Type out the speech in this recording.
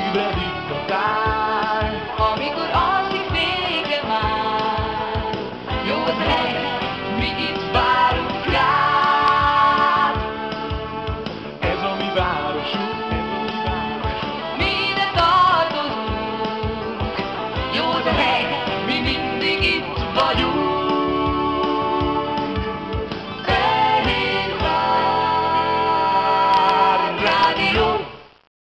szíved itt a táj. Amikor alszik vége már, jó az hely